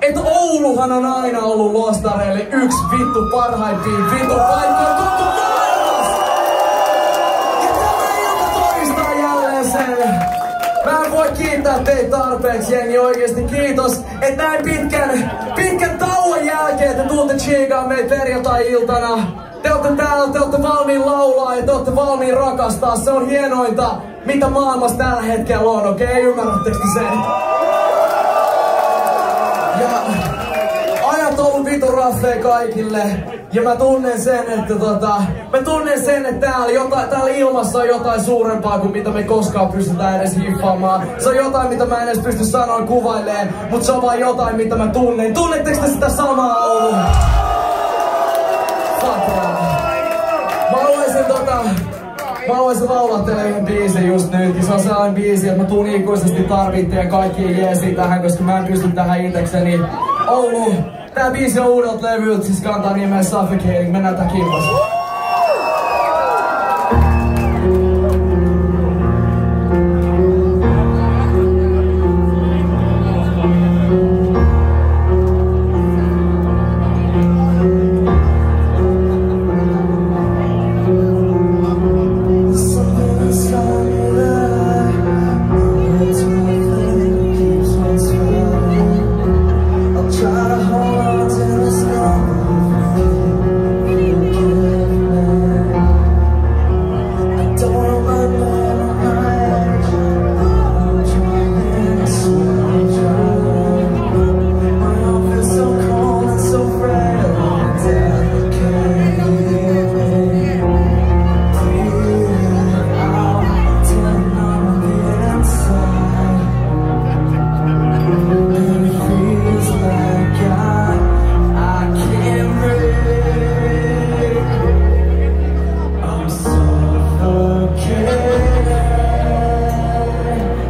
että Ouluhan on aina ollut lostareille yksi vittu parhaimpia vittu paikkoja koko maailmassa. Ja tämä ilta todistaa jälleen sen. Mä en voi kiittää teitä tarpeeksi, jengi, oikeesti kiitos, että näin pitkän tauon jälkeen te tuutte chiigaan meitä perjantai-iltana. Te ootte täällä, te ootte valmiin laulaa ja te ootte valmiin rakastaa. Se on hienointa, mitä maailmassa tällä hetkellä on, okei? Ymmärrättekö sen? Ja ajat on ollut vitun raffeja kaikille. Ja mä tunnen sen, että täällä ilmassa on jotain suurempaa kuin mitä me koskaan pystytään edes hiffaamaan. Se on jotain, mitä mä en edes pysty sanoin kuvailemaan, mutta se on vaan jotain, mitä mä tunnen. Tunnetteko te sitä samaa, Oulu? Mä haluaisin laulaa teille yhden biisin just nyt. Ja se on sellainen biisi, että mä tuun ikuisesti tarvitteen kaikkien jeesiä tähän, koska mä en pysty tähän itekseni. Oulu, tää biisi on uudelta levyltä, siis kantaa nimeä Suffocating. Mennään tää kimpas.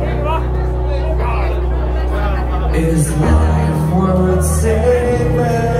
Is life worth saving?